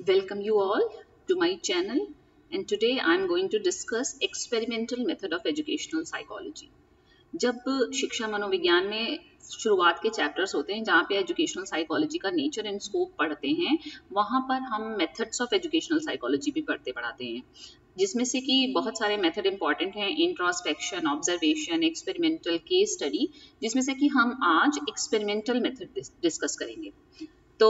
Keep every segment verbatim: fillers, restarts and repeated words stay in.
Welcome you all to my channel, and today I am going to discuss experimental method of educational psychology. जब शिक्षा मनोविज्ञान में शुरुआत के चैप्टर्स होते हैं जहाँ पे एजुकेशनल साइकोलॉजी का नेचर एंड स्कोप पढ़ते हैं, वहाँ पर हम मेथड्स ऑफ एजुकेशनल साइकोलॉजी भी पढ़ते पढ़ाते हैं, जिसमें से कि बहुत सारे मेथड इंपॉर्टेंट हैं, introspection, observation, experimental, case study, जिसमें से कि हम आज एक्सपेरिमेंटल मेथड डिस्कस करेंगे. तो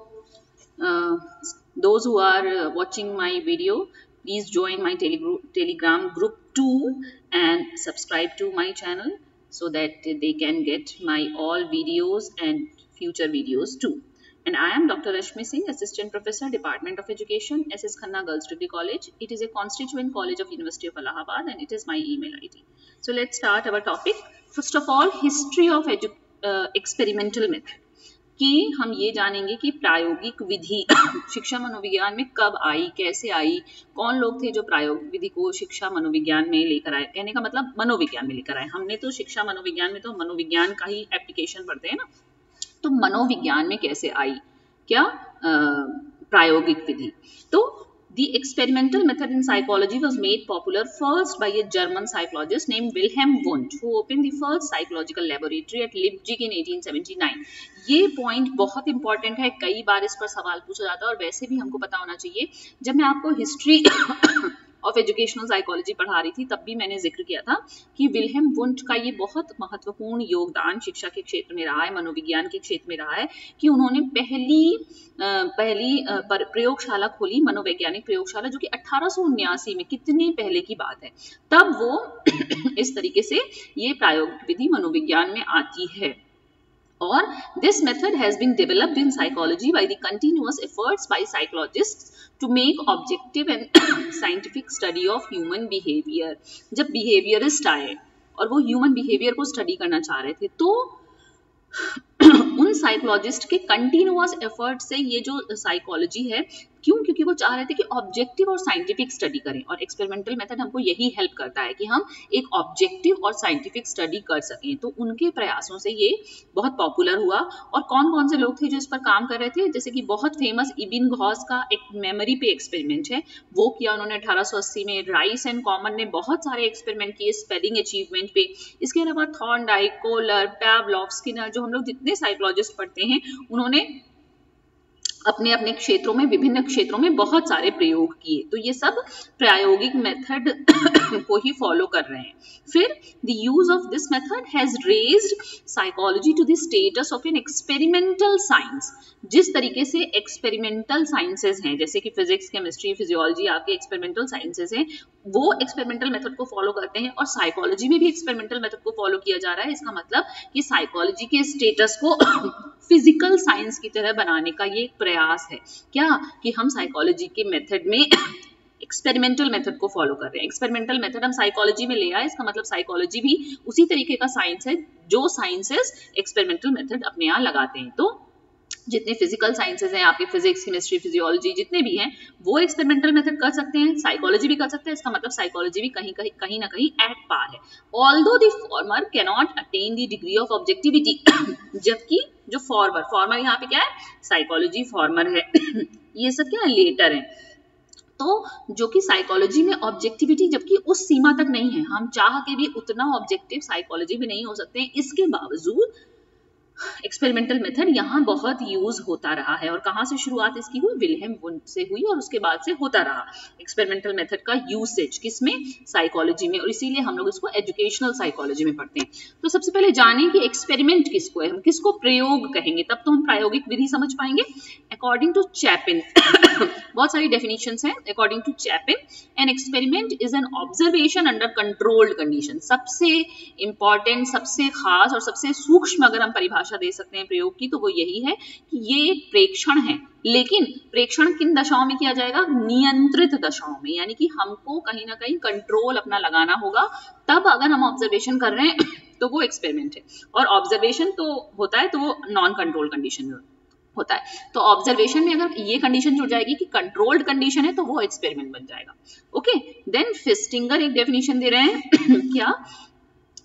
uh, those who are uh, watching my video, please join my tele telegram group too and subscribe to my channel so that they can get my all videos and future videos too. And I am Doctor Rashmi Singh, Assistant Professor, Department of Education, S S Khanna Girls Degree College. It is a constituent college of University of Allahabad and it is my email I D. So let's start our topic. First of all, history of edu uh, experimental method. कि हम ये जानेंगे कि प्रायोगिक विधि शिक्षा मनोविज्ञान में कब आई, कैसे आई, कौन लोग थे जो प्रायोगिक विधि को शिक्षा मनोविज्ञान में लेकर आए. कहने का मतलब मनोविज्ञान में लेकर आए. हमने तो शिक्षा मनोविज्ञान में तो मनोविज्ञान का ही एप्लीकेशन पढ़ते हैं ना, तो मनोविज्ञान में कैसे आई क्या आ, प्रायोगिक विधि. तो The experimental method in psychology was made popular first by a German psychologist named Wilhelm Wundt, who opened the first psychological laboratory at Leipzig in eighteen seventy-nine. ये पॉइंट बहुत इंपॉर्टेंट है, कई बार इस पर सवाल पूछा जाता है और वैसे भी हमको पता होना चाहिए. जब मैं आपको हिस्ट्री ऑफ एजुकेशनल साइकोलॉजी पढ़ा रही थी तब भी मैंने जिक्र किया था कि विल्हेम वुंट का ये बहुत महत्वपूर्ण योगदान शिक्षा के क्षेत्र में रहा है, मनोविज्ञान के क्षेत्र में रहा है, कि उन्होंने पहली पहली प्रयोगशाला खोली, मनोवैज्ञानिक प्रयोगशाला, जो कि अठारह सौ उन्यासी में, कितने पहले की बात है, तब वो इस तरीके से ये प्रायोगिक विधि मनोविज्ञान में आती है. Or this method has been developed in psychology by the continuous efforts by psychologists to make objective and scientific study of human behavior. जब behaviorist आए और वो human behavior को study करना चाह रहे थे, तो उन साइकोलॉजिस्ट के कंटिन्यूअस एफर्ट से ये जो साइकोलॉजी है, क्यों? क्योंकि वो चाह रहे थे कि ऑब्जेक्टिव और साइंटिफिक स्टडी करें, और एक्सपेरिमेंटल मेथड हमको यही हेल्प करता है कि हम एक ऑब्जेक्टिव और साइंटिफिक स्टडी कर सकें. तो उनके प्रयासों से ये बहुत पॉपुलर हुआ. और कौन कौन से लोग थे जो इस पर काम कर रहे थे? जैसे कि बहुत फेमस इबिन घॉस का एक मेमोरी पे एक्सपेरिमेंट है, वो किया उन्होंने अठारह सौ अस्सी में. राइस एंड कॉमन ने बहुत सारे एक्सपेरिमेंट किए स्पेलिंग अचीवमेंट पे. इसके अलावा थॉर्नडाइक, कोलर, पैवलॉव, स्किनर, जो हम लोग जितने साइकोलॉजिस्ट पढ़ते हैं, उन्होंने अपने अपने क्षेत्रों में, विभिन्न क्षेत्रों में बहुत सारे प्रयोग किए. तो ये सब प्रायोगिक मेथड को ही फॉलो कर रहे हैं. फिर the use of this method has raised psychology to the status of an experimental science. जिस तरीके से एक्सपेरिमेंटल साइंसेज हैं, जैसे कि फिजिक्स, केमिस्ट्री, फिजियोलॉजी आपके एक्सपेरिमेंटल साइंसेज हैं, वो एक्सपेरिमेंटल मेथड को फॉलो करते हैं, और साइकोलॉजी में भी एक्सपेरिमेंटल मेथड को फॉलो किया जा रहा है. इसका मतलब कि साइकोलॉजी के स्टेटस को फिजिकल साइंस की तरह बनाने का ये प्रयास है. क्या? कि हम साइकोलॉजी के मेथड में एक्सपेरिमेंटल मेथड को फॉलो कर रहे हैं. एक्सपेरिमेंटल मेथड हम साइकोलॉजी में ले आए, इसका मतलब साइकोलॉजी भी उसी तरीके का साइंस है जो साइंसेस एक्सपेरिमेंटल मेथड अपने यहाँ लगाते हैं. तो जितने फिजिकल साइंसेज हैं आपके, फिजिक्स, केमिस्ट्री, फिजियोलॉजी, जितने भी हैं, वो एक्सपेरिमेंटल मेथड कर सकते हैं, साइकोलॉजी भी कर सकते हैं. इसका मतलब साइकोलॉजी भी कहीं कहीं कहीं ना कहीं एट पार है. Although the former can not attain the degree of objectivity, जबकि जो फॉर्मर फॉर्मर यहाँ पे क्या है? साइकोलॉजी फॉर्मर है. ये सब क्या है? लेटर है. तो जो कि साइकोलॉजी में ऑब्जेक्टिविटी जबकि उस सीमा तक नहीं है, हम चाह के भी उतना ऑब्जेक्टिव साइकोलॉजी में नहीं हो सकते हैं. इसके बावजूद एक्सपेरिमेंटल मेथड यहाँ बहुत यूज होता रहा है. और कहाँ से शुरुआत इसकी हुई? विल्हेम वुंट से हुई, और उसके बाद से होता रहा एक्सपेरिमेंटल मेथड का यूसेज. किसमें? साइकोलॉजी में. और इसीलिए हम लोग इसको एजुकेशनल साइकोलॉजी में पढ़ते हैं. तो सबसे पहले जानें कि एक्सपेरिमेंट किसको है, हम किसको प्रयोग कहेंगे, तब तो हम प्रायोगिक विधि समझ पाएंगे. अकॉर्डिंग टू चैपिन बहुत सारी डेफिनेशंस हैं. According to Chapin, an experiment is an observation under controlled condition. सबसे इंपॉर्टेंट, सबसे खास और सबसे सूक्ष्म अगर हम परिभाषा दे सकते हैं प्रयोग की, तो वो यही है कि ये एक प्रेक्षण है. लेकिन प्रेक्षण किन दशाओं में किया जाएगा? नियंत्रित दशाओं में. यानी कि हमको कहीं ना कहीं कंट्रोल अपना लगाना होगा, तब अगर हम ऑब्जर्वेशन कर रहे हैं तो वो एक्सपेरिमेंट है. और ऑब्जर्वेशन तो होता है तो वो नॉन कंट्रोल कंडीशन में होता है. तो ऑब्जर्वेशन में अगर ये कंडीशन जुड़ जाएगी कि कंट्रोल्ड कंडीशन है, तो वो एक्सपेरिमेंट बन जाएगा. ओके, देन फिस्टिंगर एक डेफिनेशन दे रहे हैं क्या?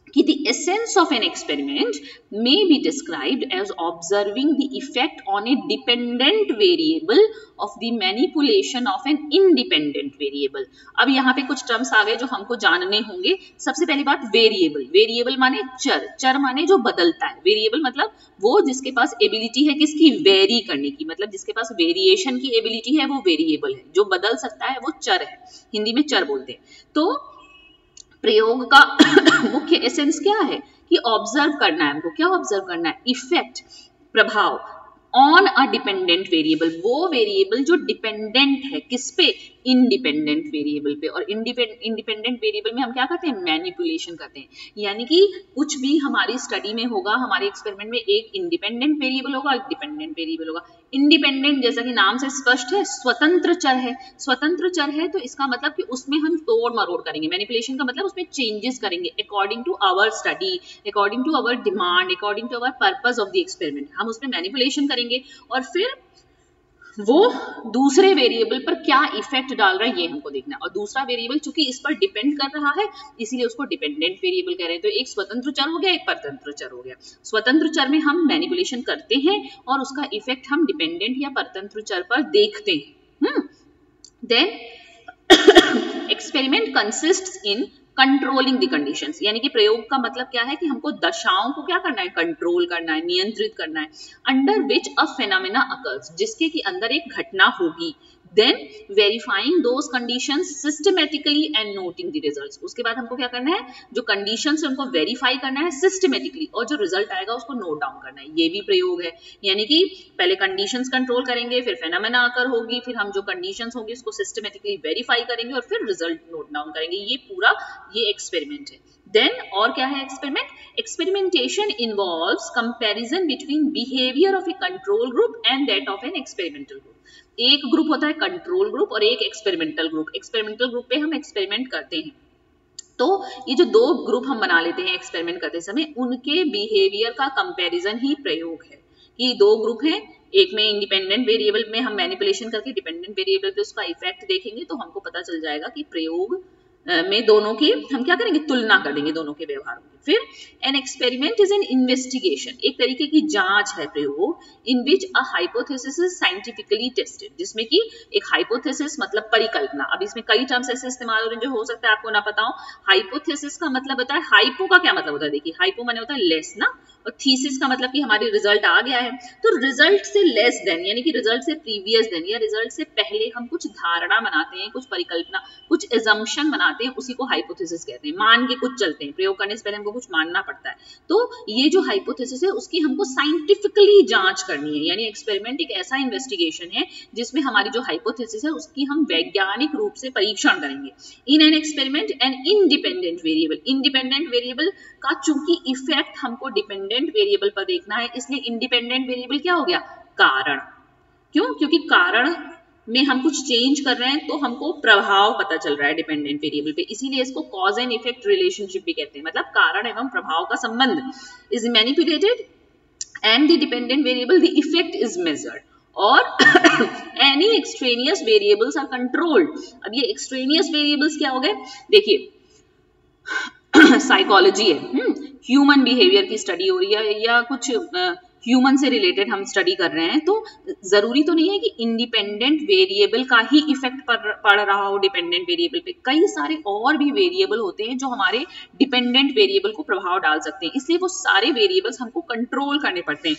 कि the essence of an experiment may be described as observing the effect on a dependent variable of the manipulation of an independent variable. अब यहाँ पे कुछ टर्म्स आ गए जो हमको जानने होंगे. सबसे पहली बात वेरिएबल. वेरिएबल माने चर, चर माने जो बदलता है. वेरिएबल मतलब वो जिसके पास एबिलिटी है किसकी, वेरी करने की, मतलब जिसके पास वेरिएशन की एबिलिटी है वो वेरिएबल है. जो बदल सकता है वो चर है, हिंदी में चर बोलते हैं. तो प्रयोग का मुख्य एसेंस क्या है कि ऑब्जर्व करना है हमको. क्या ऑब्जर्व करना है, इफेक्ट, प्रभाव ऑन अ डिपेंडेंट वेरिएबल, वो वेरिएबल जो डिपेंडेंट है किस पे, इंडिपेंडेंट वेरिएबल पे. और इंडिपेंडेंट वेरिएबल में हम क्या करते हैं, मैनिपुलेशन करते हैं. यानी कि कुछ भी हमारी स्टडी में होगा, हमारे एक्सपेरिमेंट में एक इंडिपेंडेंट वेरिएबल होगा, एक डिपेंडेंट वेरिएबल होगा. इंडिपेंडेंट जैसा कि नाम से स्पष्ट है, स्वतंत्र चर है. स्वतंत्र चर है तो इसका मतलब कि उसमें हम तोड़ मरोड़ करेंगे. मैनिपुलेशन का मतलब उसमें चेंजेस करेंगे according to our study, according to our demand, according to our purpose of the experiment. हम उसमें मैनिपुलेशन करेंगे और फिर वो दूसरे वेरिएबल पर क्या इफेक्ट डाल रहा है ये हमको देखना है. और दूसरा वेरिएबल चूंकि इस पर डिपेंड कर रहा है इसीलिए उसको डिपेंडेंट वेरिएबल कह रहे हैं. तो एक स्वतंत्र चर हो गया, एक परतंत्र चर हो गया. स्वतंत्र चर में हम मैनिपुलेशन करते हैं और उसका इफेक्ट हम डिपेंडेंट या परतंत्र चर पर देखते हैं. Then experiment consists in controlling the conditions. यानी कि प्रयोग का मतलब क्या है कि हमको दशाओं को क्या करना है, कंट्रोल करना है, नियंत्रित करना है. Under which a phenomena occurs, जिसके कि अंदर एक घटना होगी. Then verifying those conditions systematically and noting the results. उसके बाद हमको क्या करना है, जो कंडीशंस है उनको वेरीफाई करना है सिस्टमेटिकली और जो रिजल्ट आएगा उसको नोट डाउन करना है. ये भी प्रयोग है. यानी कि पहले कंडीशंस कंट्रोल करेंगे, फिर फेनोमेना अकर होगी, फिर हम जो कंडीशंस होंगी उसको सिस्टमेटिकली वेरीफाई करेंगे और फिर रिजल्ट नोट डाउन करेंगे. ये पूरा ये एक्सपेरिमेंट है. देन और क्या है experiment, experimentation involves comparison between behaviour of a control group and that of an experimental group. एक ग्रुप होता है कंट्रोल ग्रुप और एक एक्सपेरिमेंटल ग्रुप. एक्सपेरिमेंटल ग्रुप पे हम एक्सपेरिमेंट करते हैं. तो ये जो दो ग्रुप हम बना लेते हैं एक्सपेरिमेंट करते समय, उनके बिहेवियर का कंपैरिजन ही प्रयोग है. कि दो ग्रुप हैं, एक में इंडिपेंडेंट वेरिएबल में हम मैनिपुलेशन करके डिपेंडेंट वेरिएबल पे उसका इफेक्ट देखेंगे तो हमको पता चल जाएगा कि प्रयोग में दोनों की हम क्या करेंगे, तुलना कर देंगे दोनों के व्यवहारों की. फिर an experiment is an investigation, एक तरीके की जांच है प्रयोग. In which a hypothesis is scientifically tested, जिसमें कि एक हाइपोथेसिस मतलब परिकल्पना. अब इसमें कई टर्म्स ऐसे इस्तेमाल हो रहे हैं जो हो सकता है आपको ना पता हो. हाइपोथेसिस का मतलब होता है, हाइपो का क्या मतलब होता है, देखिए हाइपो माने होता है लेस ना, और थीसिस का मतलब कि हमारी रिजल्ट आ गया है. तो रिजल्ट से लेस देन यानी कि रिजल्ट से प्रीवियस देन या रिजल्ट से पहले हम कुछ धारणा बनाते हैं, कुछ परिकल्पना, कुछ एजम्पशन बनाते हैं, उसी को हाइपोथेसिस कहते हैं. मान के कुछ चलते हैं, प्रयोग करने से पहले हमको कुछ मानना पड़ता है. तो ये जो हाइपोथेसिस है उसकी हमको साइंटिफिकली जांच करनी है. यानी एक्सपेरिमेंट एक ऐसा इन्वेस्टिगेशन है जिसमें हमारी जो हाइपोथेसिस है उसकी हम वैज्ञानिक रूप से परीक्षण करेंगे. In an experiment an independent variable, independent variable का चूंकि इफेक्ट हमको डिपेंडेंट वेरिएबल पर देखना है इसलिए इंडिपेंडेंट वेरिएबल क्या हो गया, कारण. क्यों, क्योंकि कारण में हम कुछ चेंज कर रहे हैं तो हमको प्रभाव पता चल रहा है डिपेंडेंट वेरिएबल पे, इसीलिए इसको कॉज एंड इफेक्ट रिलेशनशिप भी कहते हैं. मतलब कारण एवं प्रभाव का संबंध. Is manipulated and the dependent variable the effect is measured और any extraneous variables are controlled. अब ये एक्सट्रेनियस वेरिएबल्स क्या हो गए, देखिए साइकोलॉजी है, ह्यूमन बिहेवियर की स्टडी हो रही है या कुछ ह्यूमन से रिलेटेड हम स्टडी कर रहे हैं, तो जरूरी तो नहीं है कि इंडिपेंडेंट वेरिएबल का ही इफेक्ट पड़ रहा हो डिपेंडेंट वेरिएबल पे. कई सारे और भी वेरिएबल होते हैं जो हमारे डिपेंडेंट वेरिएबल को प्रभाव डाल सकते हैं, इसलिए वो सारे वेरिएबल्स हमको कंट्रोल करने पड़ते हैं.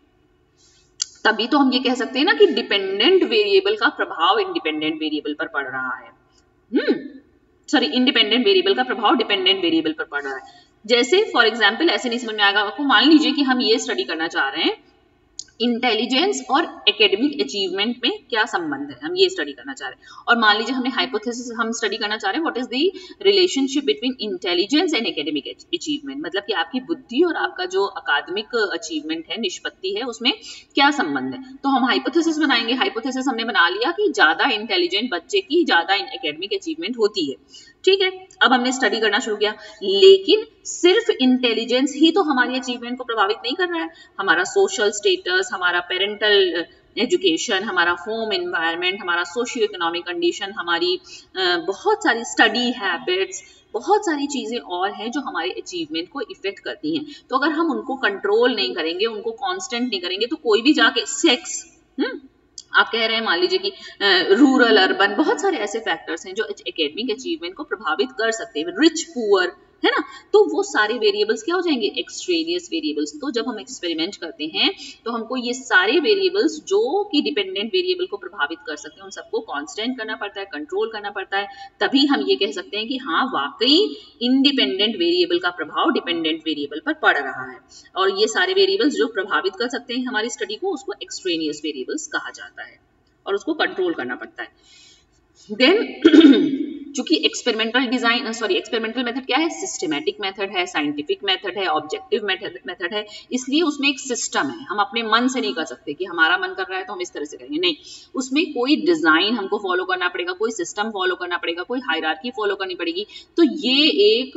तभी तो हम ये कह सकते हैं ना कि डिपेंडेंट वेरिएबल का प्रभाव इंडिपेंडेंट वेरिएबल पर पड़ रहा है. हम्म सॉरी इंडिपेंडेंट वेरिएबल का प्रभाव डिपेंडेंट वेरिएबल पर पड़ रहा है. जैसे फॉर एग्जांपल ऐसे नहीं समझ में आएगा आपको, मान लीजिए कि हम ये स्टडी करना चाह रहे हैं इंटेलिजेंस और एकेडमिक अचीवमेंट में क्या संबंध है, हम ये स्टडी करना चाह रहे हैं. और मान लीजिए हमने हाइपोथेसिस हम स्टडी करना चाह रहे हैं what is the relationship between intelligence and academic achievement, मतलब कि आपकी बुद्धि और आपका जो अकादमिक अचीवमेंट है, निष्पत्ति है, उसमें क्या संबंध है. तो हम हाइपोथेसिस बनाएंगे. हाइपोथेसिस हमने बना लिया कि ज्यादा इंटेलिजेंट बच्चे की ज्यादा एकेडमिक अचीवमेंट होती है. ठीक है, अब हमने स्टडी करना शुरू किया, लेकिन सिर्फ इंटेलिजेंस ही तो हमारी अचीवमेंट को प्रभावित नहीं कर रहा है. हमारा सोशल स्टेटस, हमारा पेरेंटल एजुकेशन, हमारा होम एनवायरनमेंट, हमारा सोशियो इकोनॉमिक कंडीशन, हमारी बहुत सारी स्टडी हैबिट्स, बहुत सारी चीजें और हैं जो हमारे अचीवमेंट को इफेक्ट करती हैं। तो अगर हम उनको कंट्रोल नहीं करेंगे, उनको कांस्टेंट नहीं करेंगे, तो कोई भी जाके सेक्स, हम्म आप कह रहे हैं मान लीजिए कि रूरल अर्बन, बहुत सारे ऐसे फैक्टर्स हैं जो एकेडमिक अचीवमेंट को प्रभावित कर सकते हैं, रिच पुअर, है ना, तो वो सारे वेरिएबल्स क्या हो जाएंगे, एक्सट्रेनियस वेरिएबल्स। तो जब हम एक्सपेरिमेंट करते हैं तो हमको ये सारे वेरिएबल्स जो कि डिपेंडेंट वेरिएबल को प्रभावित कर सकते हैं उन सबको कांस्टेंट करना पड़ता है, कंट्रोल करना पड़ता है, तभी हम ये कह सकते हैं कि हाँ वाकई इंडिपेंडेंट वेरिएबल का प्रभाव डिपेंडेंट वेरिएबल पर पड़ रहा है। और ये सारे वेरिएबल्स जो प्रभावित कर सकते हैं हमारी स्टडी को, उसको एक्सट्रेनियस वेरिएबल्स कहा जाता है और उसको कंट्रोल करना पड़ता है। देन चूंकि experimental design sorry experimental method क्या है, सिस्टमैटिक मेथड है, साइंटिफिक मेथड है, ऑब्जेक्टिव मेथड मेथड है, इसलिए उसमें एक सिस्टम है। हम अपने मन से नहीं कर सकते कि हमारा मन कर रहा है तो हम इस तरह से करेंगे, नहीं, उसमें कोई डिजाइन हमको फॉलो करना पड़ेगा, कोई सिस्टम फॉलो करना पड़ेगा, कोई हायरार्की फॉलो करनी पड़ेगी। तो ये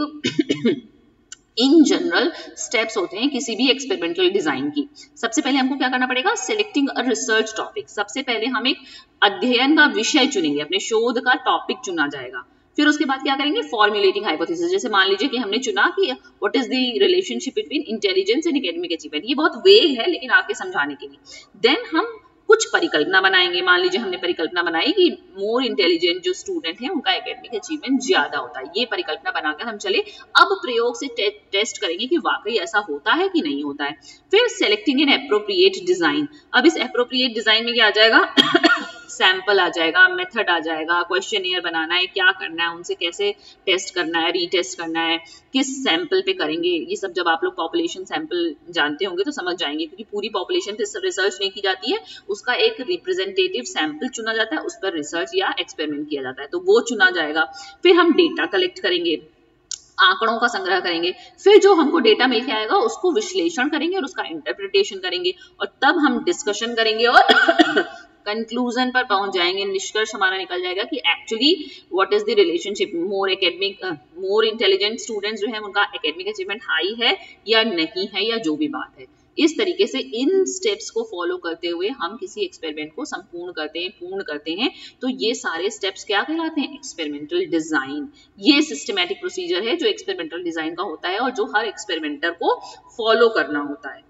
एक इन जनरल स्टेप्स होते हैं किसी भी एक्सपेरिमेंटल डिजाइन की। सबसे पहले हमको क्या करना पड़ेगा, सिलेक्टिंग अ रिसर्च टॉपिक। सबसे पहले हम एक अध्ययन का विषय चुनेंगे, अपने शोध का टॉपिक चुना जाएगा। फिर उसके बाद क्या करेंगे, फॉर्मुलेटिंग हाइपोथेसिस। जैसे मान लीजिए कि हमने चुना कि what is the relationship between intelligence and academic achievement. ये बहुत वेग है लेकिन आगे समझाने के लिए। देन हम कुछ परिकल्पना बनाएंगे। मान लीजिए हमने परिकल्पना बनाई कि मोर इंटेलिजेंट जो स्टूडेंट हैं उनका एकेडमिक अचीवमेंट ज्यादा होता है। ये परिकल्पना बनाकर हम चले, अब प्रयोग से टे, टेस्ट करेंगे कि वाकई ऐसा होता है कि नहीं होता है। फिर सेलेक्टिंग एन एप्रोप्रिएट डिजाइन। अब इस एप्रोप्रिएट डिजाइन में क्या आ जाएगा, सैंपल आ जाएगा, मेथड आ जाएगा, क्वेश्चनियर बनाना है, क्या करना है, उनसे कैसे टेस्ट करना है, रीटेस्ट करना है, किस सैंपल पे करेंगे। ये सब जब आप लोग पॉपुलेशन सैंपल जानते होंगे तो समझ जाएंगे, क्योंकि पूरी पॉपुलेशन पे रिसर्च नहीं की जाती है, उसका एक रिप्रेजेंटेटिव सैंपल चुना जाता है, उस पर रिसर्च या एक्सपेरिमेंट किया जाता है, तो वो चुना जाएगा। फिर हम डेटा कलेक्ट करेंगे, आंकड़ों का संग्रह करेंगे, फिर जो हमको डेटा मिल के आएगा उसको विश्लेषण करेंगे और उसका इंटरप्रिटेशन करेंगे, और तब हम डिस्कशन करेंगे और कंक्लूजन पर पहुंच जाएंगे। निष्कर्ष हमारा निकल जाएगा कि actually what is the relationship, more academic more intelligent students जो है उनका एकेडमिक अचीवमेंट हाई है या नहीं है, या जो भी बात है। इस तरीके से इन स्टेप्स को फॉलो करते हुए हम किसी एक्सपेरिमेंट को संपूर्ण करते हैं, पूर्ण करते हैं। तो ये सारे स्टेप्स क्या कहलाते हैं, एक्सपेरिमेंटल डिजाइन। ये सिस्टमैटिक प्रोसीजर है जो एक्सपेरिमेंटल डिजाइन का होता है और जो हर एक्सपेरिमेंटर को फॉलो करना होता है।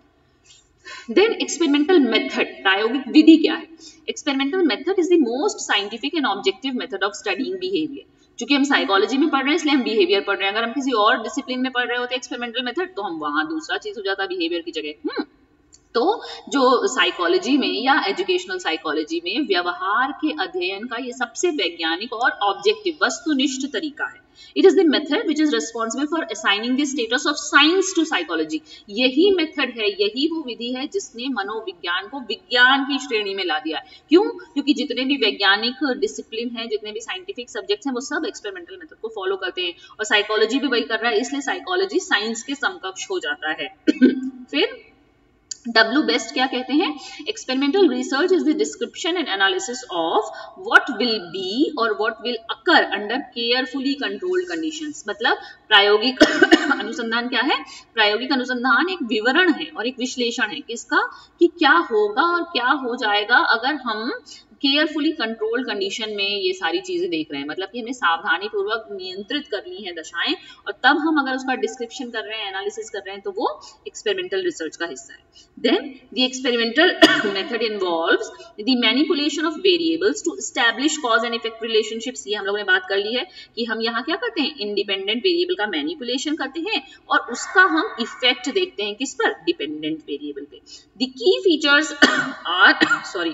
देन एक्सपेरिमेंटल मेथड, प्रायोगिक विधि क्या है। Experimental method is the most scientific and objective method of studying behaviour. क्योंकि हम साइकोलॉजी में पढ़ रहे हैं इसलिए हम बिहेवियर पढ़ रहे हैं। अगर हम किसी और डिसिप्लिन में पढ़ रहे होते एक्सपेरिमेंटल मेथड तो हम वहां दूसरा चीज हो जाता बिहेवियर की जगह। हम्म तो जो साइकोलॉजी में या एजुकेशनल साइकोलॉजी में व्यवहार के अध्ययन का ये सबसे वैज्ञानिक और ऑब्जेक्टिव वस्तुनिष्ठ तरीका है। It is the method which is responsible for assigning the status of science to psychology. यही मेथड है, यही वो विधि है जिसने मनोविज्ञान को विज्ञान की श्रेणी में ला दिया है। क्यों? क्योंकि जितने भी वैज्ञानिक डिसिप्लिन हैं, जितने भी साइंटिफिक सब्जेक्ट्स हैं, वो सब एक्सपेरिमेंटल मेथड को फॉलो करते हैं, और साइकोलॉजी भी वही कर रहा है, इसलिए साइकोलॉजी साइंस के समकक्ष हो जाता है। फिर डब्ल्यू बेस्ट क्या कहते हैं, experimental research is the description and analysis of what will be or what will occur under carefully controlled conditions. मतलब प्रायोगिक अनुसंधान क्या है, प्रायोगिक अनुसंधान एक विवरण है और एक विश्लेषण है किसका, कि क्या होगा और क्या हो जाएगा अगर हम केयरफुली कंट्रोल कंडीशन में ये सारी चीजें देख रहे हैं। मतलब कि हमें सावधानी पूर्वक नियंत्रित करनी है दशाएं, और तब हम अगर उसका डिस्क्रिप्शन कर रहे हैं, एनालिसिस कर रहे हैं, तो वो एक्सपेरिमेंटल रिसर्च का हिस्सा है। Then the experimental method involves the manipulation of variables to establish cause and effect relationships. ये हम लोगों ने बात कर ली है कि हम यहाँ क्या करते हैं, इंडिपेंडेंट वेरिएबल का मैनिपुलेशन करते हैं और उसका हम इफेक्ट देखते हैं किस पर, डिपेंडेंट वेरिएबल पे। The key features are sorry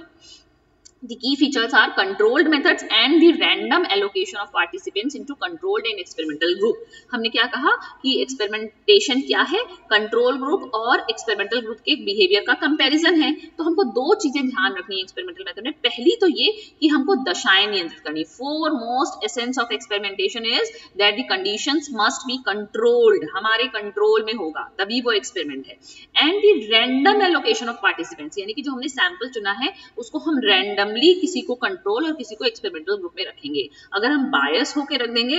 The key features are controlled methods and the random allocation of participants into controlled and experimental group. हमने क्या कहा कि एक्सपेरिमेंटेशन क्या है, कंट्रोल ग्रुप और एक्सपेरिमेंटल ग्रुप के बिहेवियर का कंपैरिजन है। तो हमको दो चीजें ध्यान रखनी है एक्सपेरिमेंटल मेथड में। पहली तो ये कि हमको दशाएं नियंत्रित करनी। Foremost essence of experimentation is that the conditions must be controlled, हमारे कंट्रोल में होगा तभी वो एक्सपेरिमेंट है। And the random allocation of participants, यानी कि जो हमने सैंपल चुना है उसको हम रैंडम किसी को कंट्रोल और किसी को एक्सपेरिमेंटल ग्रुप में रखेंगे। अगर हम बायस होके रख देंगे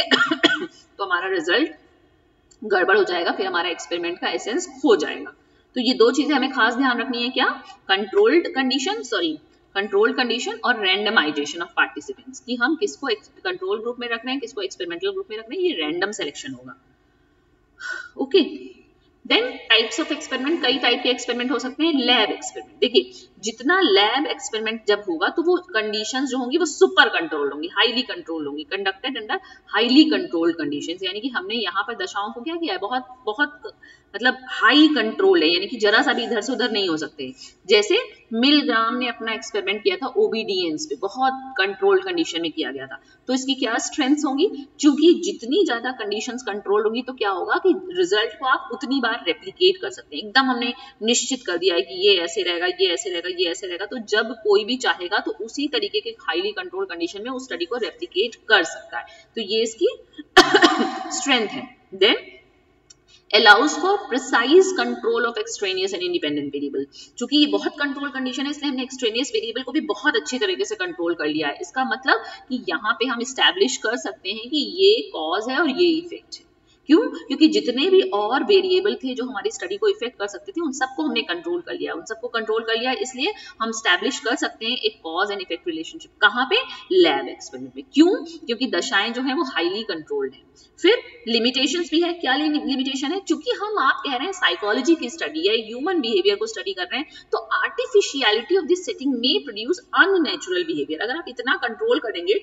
तो हमारा रिजल्ट गड़बड़ हो जाएगा, फिर हमारा एक्सपेरिमेंट का एसेंस खो जाएगा। तो ये दो चीजें हमें खास ध्यान रखनी है, क्या, controlled condition sorry control condition और रैंडमाइजेशन ऑफ पार्टिसिपेंट्स, कि हम किसको कंट्रोल ग्रुप में रख रहे हैं, किसको एक्सपेरिमेंटल ग्रुप में रख रहे हैं, ये रैंडम सिलेक्शन होगा। Okay, then types of experiment, कई टाइप के एक्सपेरिमेंट हो सकते हैं। लैब एक्सपेरिमेंट, देखिए जितना लैब एक्सपेरिमेंट जब होगा तो वो कंडीशंस जो होंगी वो सुपर कंट्रोल होंगी, हाईली कंट्रोल होंगी, conducted under highly controlled conditions, यानी कि हमने यहाँ पर दशाओं को क्या किया है, बहुत बहुत मतलब हाई कंट्रोल है, यानी कि जरा सा भी इधर से उधर नहीं हो सकते। जैसे मिलग्राम ने अपना एक्सपेरिमेंट किया था ओबीडीएंस पे, बहुत कंट्रोल्ड कंडीशन में किया गया था। तो इसकी क्या स्ट्रेंथ्स होंगी, क्योंकि जितनी ज्यादा कंडीशंस कंट्रोल्ड होंगी तो क्या होगा कि रिजल्ट को आप उतनी बार रेप्लिकेट कर सकते हैं। एकदम हमने निश्चित कर दिया है कि ये ऐसे रहेगा, ये ऐसे रहेगा, ये ऐसे रहेगा, तो जब कोई भी चाहेगा तो उसी तरीके के हाईली कंट्रोल कंडीशन में उस स्टडी को रेप्लिकेट कर सकता है। तो ये इसकी स्ट्रेंथ है। Then allows for precise control of extraneous and independent variable, चूंकि ये बहुत कंट्रोल कंडीशन है इसलिए हमने एक्सट्रेनियस वेरिएबल को भी बहुत अच्छी तरीके से कंट्रोल कर लिया है। इसका मतलब कि यहाँ पे हम स्टैब्लिश कर सकते हैं कि ये कॉज है और ये इफेक्ट है। क्यों? क्योंकि जितने भी और वेरिएबल थे जो हमारी स्टडी को इफेक्ट कर सकते थे उन सबको हमने कंट्रोल कर लिया, उन सबको कंट्रोल कर लिया, इसलिए हम स्टैब्लिश कर सकते हैं एक कॉज एंड इफेक्ट रिलेशनशिप। कहाँ पे? लैब एक्सपेरिमेंट में। क्यों? क्योंकि दशाएं जो है वो हाईली कंट्रोल्ड है। फिर लिमिटेशंस भी है। क्या लिमिटेशन है? चूंकि हम आप कह रहे हैं साइकोलॉजी की स्टडी है, ह्यूमन बिहेवियर को स्टडी कर रहे हैं, तो artificiality of this setting may produce unnatural behaviour. अगर आप इतना कंट्रोल करेंगे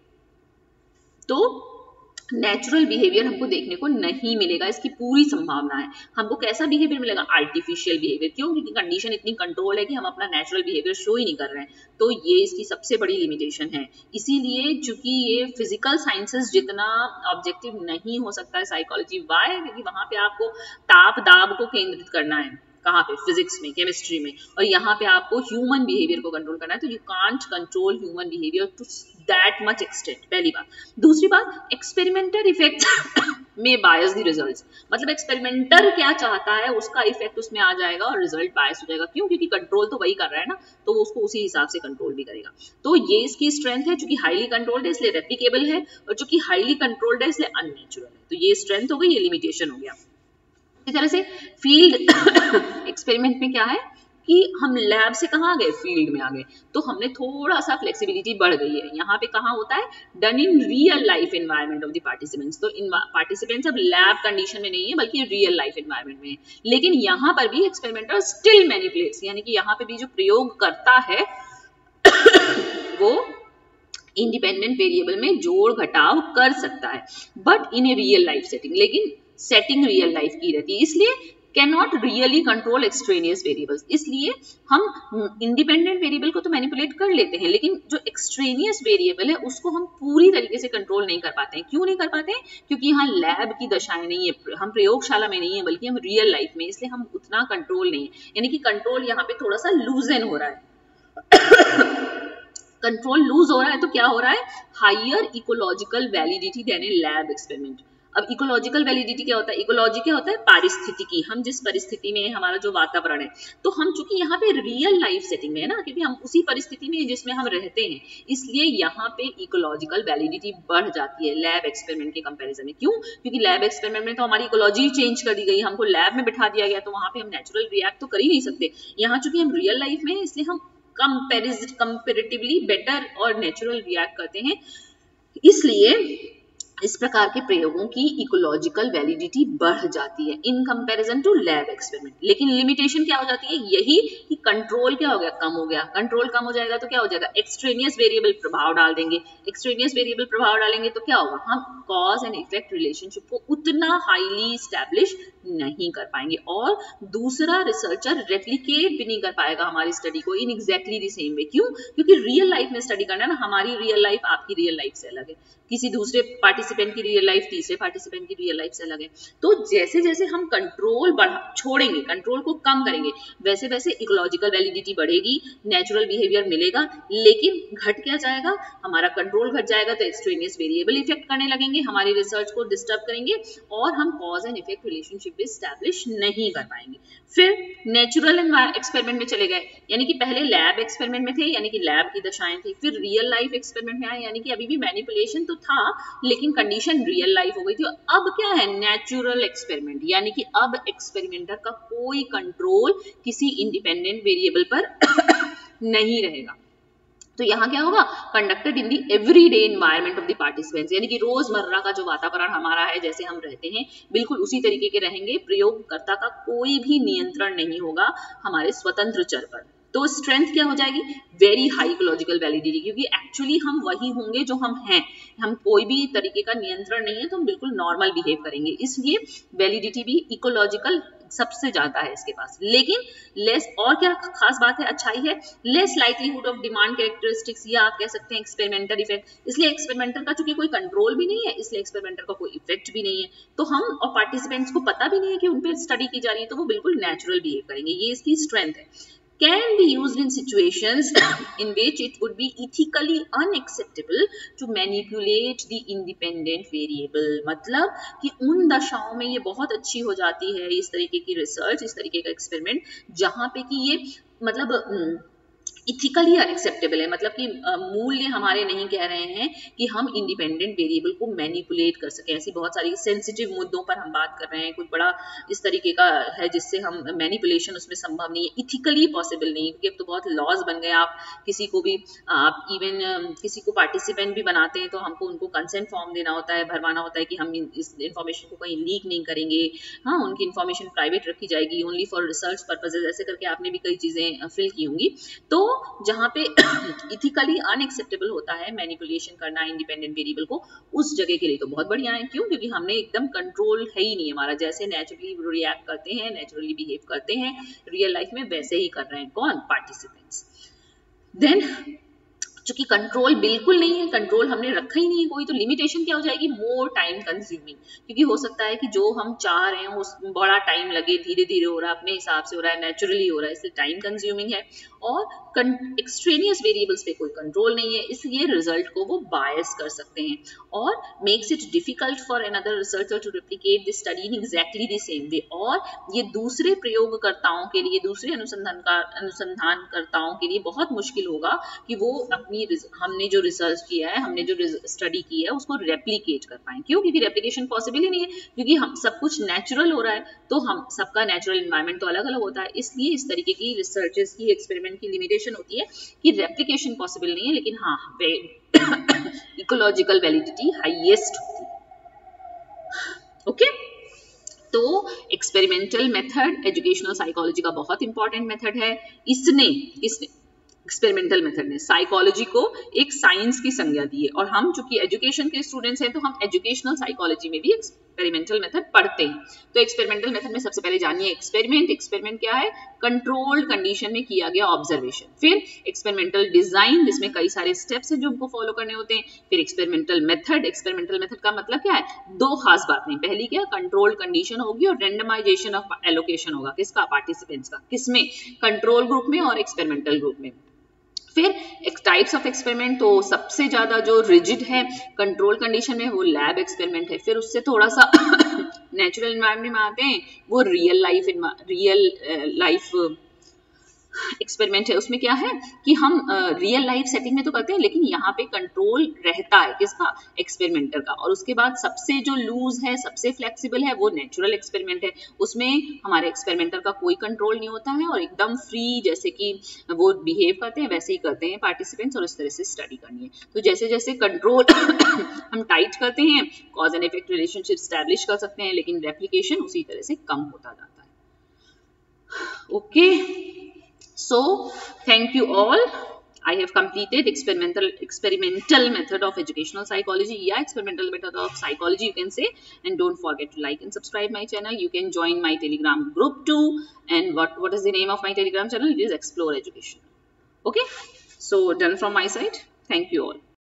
तो नेचुरल बिहेवियर हमको देखने को नहीं मिलेगा, इसकी पूरी संभावना है। हमको कैसा बिहेवियर मिलेगा? Artificial behaviour. क्यों? क्योंकि कंडीशन इतनी कंट्रोल है कि हम अपना नेचुरल बिहेवियर शो ही नहीं कर रहे हैं। तो ये इसकी सबसे बड़ी लिमिटेशन है। इसीलिए चूंकि ये फिजिकल साइंसेस जितना ऑब्जेक्टिव नहीं हो सकता है साइकोलॉजी, वाई? क्योंकि वहां पे आपको ताप दाब को केंद्रित करना है। कहाँ पे? फिजिक्स में, केमिस्ट्री में। और यहाँ पे आपको ह्यूमन बिहेवियर को कंट्रोल करना है, तो you can't control human behaviour to that much extent, पहली बात। दूसरी बात, experimenter effect may bias the results, मतलब एक्सपेरिमेंटर क्या चाहता है उसका इफेक्ट उसमें आ जाएगा और रिजल्ट बायस हो जाएगा। क्यों? क्योंकि कंट्रोल तो वही कर रहा है ना, तो वो उसको उसी हिसाब से कंट्रोल भी करेगा। तो ये इसकी स्ट्रेंथ है, चूंकि हाईली कंट्रोल्ड है इसलिए रेप्लिकेबल है, और चूंकि हाईली कंट्रोल्ड है इसलिए अननेचुरल है। तो ये स्ट्रेंथ हो गई, ये लिमिटेशन हो गया। इसी तरह से फील्ड एक्सपेरिमेंट में क्या है कि हम लैब से कहाँ आ गए? फील्ड में आ गए, तो हमने थोड़ा सा फ्लेक्सिबिलिटी बढ़ गई है। यहाँ पे कहाँ होता है? Done in real life environment of the participants. तो इन पार्टिसिपेंट्स अब लैब कंडीशन में नहीं है बल्कि रियल लाइफ एनवायरनमेंट में है। लेकिन यहाँ पर भी एक्सपेरिमेंटर स्टिल मैनिपुलेट्स, यानी कि यहाँ पे भी जो प्रयोग करता है वो इंडिपेंडेंट वेरिएबल में जोड़ घटाव कर सकता है, but in a real life setting. लेकिन सेटिंग रियल लाइफ की रहती है, इसलिए cannot really control extraneous variables. इसलिए हम इंडिपेंडेंट वेरिएबल को तो मैनिपुलेट कर लेते हैं, लेकिन जो एक्सट्रेनियस वेरिएबल है उसको हम पूरी तरीके से कंट्रोल नहीं कर पाते हैं। क्यों नहीं कर पाते हैं? क्योंकि यहाँ लैब की दशाएं नहीं है, हम प्रयोगशाला में नहीं है, बल्कि हम रियल लाइफ में, इसलिए हम उतना कंट्रोल नहीं है। यानी कि कंट्रोल यहाँ पे थोड़ा सा लूजन हो रहा है। कंट्रोल लूज हो रहा है तो क्या हो रहा है? Higher ecological validity than a lab experiment. अब इकोलॉजिकल वैलिडिटी क्या होता है? इकोलॉजी क्या होता है? पारिस्थितिकी, हम जिस परिस्थिति में, हमारा जो वातावरण है। तो हम चूंकि यहाँ पे रियल लाइफ सेटिंग में है ना, क्योंकि हम उसी परिस्थिति में जिसमें हम रहते हैं, इसलिए यहाँ पे इकोलॉजिकल वैलिडिटी बढ़ जाती है लैब एक्सपेरिमेंट के कंपैरिजन में। क्यों? क्योंकि लैब एक्सपेरिमेंट में तो हमारी इकोलॉजी चेंज कर दी गई, हमको लैब में बिठा दिया गया, तो वहां पे हम नेचुरल रिएक्ट तो कर ही नहीं सकते। यहाँ चूंकि हम रियल लाइफ में है इसलिए हम कंपैरेटिवली बेटर और नेचुरल रिएक्ट करते हैं, इसलिए इस प्रकार के प्रयोगों की इकोलॉजिकल वैलिडिटी बढ़ जाती है in comparison to lab experiment. लेकिन लिमिटेशन क्या हो जाती है? यही कि कंट्रोल क्या हो गया? कम हो गया। कंट्रोल कम हो जाएगा तो क्या हो जाएगा? एक्सट्रेनियस वेरिएबल प्रभाव डाल देंगे। एक्सट्रेनियस वेरिएबल प्रभाव डालेंगे तो क्या होगा? हम कॉज एंड इफेक्ट रिलेशनशिप को उतना हाईली स्टैब्लिश नहीं कर पाएंगे, और दूसरा रिसर्चर रेप्लिकेट भी नहीं कर पाएगा हमारी स्टडी को in exactly the same way. क्यों? क्योंकि रियल लाइफ में स्टडी करना है ना, हमारी रियल लाइफ आपकी रियल लाइफ से अलग है, किसी दूसरे पार्टिसिपेंट की रियल लाइफ तीसरे पार्टिसिपेंट की रियल लाइफ से अलग है। तो जैसे जैसे हम कंट्रोल बढ़ा छोड़ेंगे, कंट्रोल को कम करेंगे, वैसे वैसे इकोलॉजिकल वैलिडिटी बढ़ेगी, नेचुरल बिहेवियर मिलेगा, लेकिन घट क्या जाएगा? हमारा कंट्रोल घट जाएगा, तो एक्सट्रेनियस वेरिएबल इफेक्ट करने लगेंगे, हमारी रिसर्च को डिस्टर्ब करेंगे, और हम कॉज एंड इफेक्ट रिलेशनशिप भी स्टैब्लिश नहीं कर पाएंगे। फिर नेचुरल एक्सपेरिमेंट में चले गए, यानी कि पहले लैब एक्सपेरिमेंट में थे, यानी कि लैब की दशाएं थी, फिर रियल लाइफ एक्सपेरिमेंट में आए, यानी कि अभी भी मैनिपुलेशन तो था लेकिन कंडीशन रियल लाइफ हो गई थी। अब क्या है? नेचुरल एक्सपेरिमेंट, यानी कि अब एक्सपेरिमेंटर का कोई कंट्रोल किसी इंडिपेंडेंट वेरिएबल पर नहीं रहेगा। तो यहाँ क्या होगा, conducted in the everyday environment of the participants, यानी कि रोजमर्रा का जो वातावरण हमारा है, जैसे हम रहते हैं बिल्कुल उसी तरीके के रहेंगे, प्रयोगकर्ता का कोई भी नियंत्रण नहीं होगा हमारे स्वतंत्र चर पर। तो स्ट्रेंथ क्या हो जाएगी, वेरी हाई इकोलॉजिकल वैलिडिटी, क्योंकि एक्चुअली हम वही होंगे जो हम हैं, हम कोई भी तरीके का नियंत्रण नहीं है, तो हम बिल्कुल नॉर्मल बिहेव करेंगे, इसलिए वैलिडिटी भी इकोलॉजिकल सबसे ज्यादा है इसके पास। लेकिन लेस, और क्या खास बात है, अच्छाई है, less likelihood of demand characteristics, या आप कह सकते हैं एक्सपेरिमेंटल इफेक्ट, इसलिए एक्सपेरिमेंटर का चूंकि कोई कंट्रोल भी नहीं है, इसलिए एक्सपेरिमेंटर का कोई इफेक्ट भी नहीं है, तो हम और पार्टिसिपेंट्स को पता भी नहीं है कि उन पर स्टडी की जा रही है, तो वो बिल्कुल नेचुरल बिहेव करेंगे, ये इसकी स्ट्रेंथ है। Can be used in situations in which it would be ethically unacceptable to manipulate the independent variable, मतलब कि उन दशाओं में ये बहुत अच्छी हो जाती है इस तरीके की रिसर्च, इस तरीके का एक्सपेरिमेंट, जहां पे कि ये मतलब इथिकली अनएक्सेप्टेबल है, मतलब कि मूल्य हमारे नहीं कह रहे हैं कि हम इंडिपेंडेंट वेरिएबल को मैनिपुलेट कर सकें। ऐसी बहुत सारी सेंसिटिव मुद्दों पर हम बात कर रहे हैं, कुछ बड़ा इस तरीके का है जिससे हम मैनिपुलेशन उसमें संभव नहीं है, इथिकली पॉसिबल नहीं है, क्योंकि अब तो बहुत लॉज बन गए। आप किसी को भी, आप इवन किसी को पार्टिसिपेंट भी बनाते हैं तो हमको उनको कंसेंट फॉर्म देना होता है, भरवाना होता है कि हम इस इन्फॉर्मेशन को कहीं लीक नहीं करेंगे, हाँ उनकी इन्फॉर्मेशन प्राइवेट रखी जाएगी ओनली फॉर रिसर्च पर्पजेज, ऐसे करके आपने भी कई चीजें फिल की होंगी। तो जहां पे इथिकली अनएक्सेप्टेबल होता है मैनिपुलेशन करना इंडिपेंडेंट वेरिएबल को, उस जगह के लिए तो बहुत बढ़िया है। क्यों? क्योंकि हमने एकदम कंट्रोल है ही नहीं हमारा, जैसे नेचुरली रिएक्ट करते हैं, नेचुरली बिहेव करते हैं रियल लाइफ में, वैसे ही कर रहे हैं कौन, पार्टिसिपेंट्स। देन चूंकि कंट्रोल बिल्कुल नहीं है, कंट्रोल हमने रखा ही नहीं है कोई, तो लिमिटेशन क्या हो जाएगी, मोर टाइम कंज्यूमिंग, क्योंकि हो सकता है कि जो हम चाह रहे हैं उस बड़ा टाइम लगे, धीरे धीरे हो रहा है, अपने हिसाब से हो रहा है, नेचुरली हो रहा है, इसलिए टाइम कंज्यूमिंग है। और एक्सट्रेनियस वेरिएबल्स पे कोई कंट्रोल नहीं है, इसलिए रिजल्ट को वो बायस कर सकते हैं और makes it difficult for another researcher to replicate the study in exactly the same way, और ये दूसरे प्रयोगकर्ताओं के लिए, दूसरे अनुसंधान अनुसंधानकर्ताओं के लिए बहुत मुश्किल होगा कि वो अपनी, हमने जो रिसर्च किया है, हमने जो स्टडी की है उसको रेप्लिकेट कर पाए। क्यों? क्योंकि रेप्लिकेशन पॉसिबल ही नहीं है, क्योंकि हम सब कुछ नेचुरल हो रहा है, तो हम सबका नेचुरल एनवायरनमेंट तो अलग अलग होता है, इसलिए इस तरीके की रिसर्चेस की, एक्सपेरिमेंट की लिमिटेशन होती है कि रेप्लिकेशन पॉसिबल नहीं है, लेकिन हाँ इकोलॉजिकल वैलिडिटी हाईएस्ट होती है। ओके, तो एक्सपेरिमेंटल मेथड एजुकेशनल साइकोलॉजी का बहुत इंपॉर्टेंट मेथड है। इसने इसने एक्सपेरिमेंटल मेथड ने साइकोलॉजी को एक साइंस की संज्ञा दी है, और हम चूंकि एजुकेशन के स्टूडेंट्स हैं तो हम एजुकेशनल साइकोलॉजी में भी एक्सपेरिमेंटल मेथड पढ़ते हैं। तो एक्सपेरिमेंटल मेथड में सबसे पहले जानिए एक्सपेरिमेंट। एक्सपेरिमेंट क्या है? कंट्रोल्ड कंडीशन में किया गया ऑब्जर्वेशन। फिर एक्सपेरिमेंटल डिजाइन, जिसमें कई सारे स्टेप्स हैं जो हमको फॉलो करने होते हैं। फिर एक्सपेरिमेंटल मेथड। एक्सपेरिमेंटल मेथड का मतलब क्या है? दो खास बातें, पहली क्या, कंट्रोल्ड कंडीशन होगी और रेंडमाइजेशन ऑफ एलोकेशन होगा। किसका? पार्टिसिपेंट्स का। किसमें? कंट्रोल ग्रुप में और एक्सपेरिमेंटल ग्रुप में। फिर टाइप्स ऑफ एक्सपेरिमेंट, तो सबसे ज्यादा जो रिजिड है कंट्रोल कंडीशन में वो लैब एक्सपेरिमेंट है। फिर उससे थोड़ा सा नेचुरल एनवायरनमेंट में आते हैं वो real life real life experiment है। उसमें क्या है कि हम रियल लाइफ सेटिंग में तो करते हैं, लेकिन यहाँ पे कंट्रोल रहता है किसका? एक्सपेरिमेंटर का। और उसके बाद सबसे जो लूज है, सबसे फ्लेक्सिबल है, वो नेचुरल एक्सपेरिमेंट है। उसमें हमारे एक्सपेरिमेंटर का कोई कंट्रोल नहीं होता है और एकदम फ्री, जैसे कि वो बिहेव करते हैं वैसे ही करते हैं पार्टिसिपेंट्स, और इस तरह से स्टडी करनी है। तो जैसे जैसे कंट्रोल हम टाइट करते हैं, cause and effect relationship establish कर सकते हैं, लेकिन रेप्लिकेशन उसी तरह से कम होता जाता है। Okay, so thank you all. I have completed experimental experimental method of educational psychology, yeah, experimental method of psychology you can say. And don't forget to like and subscribe my channel. You can join my Telegram group too. And what what is the name of my Telegram channel? It is Explore Education. Okay, so done from my side. Thank you all.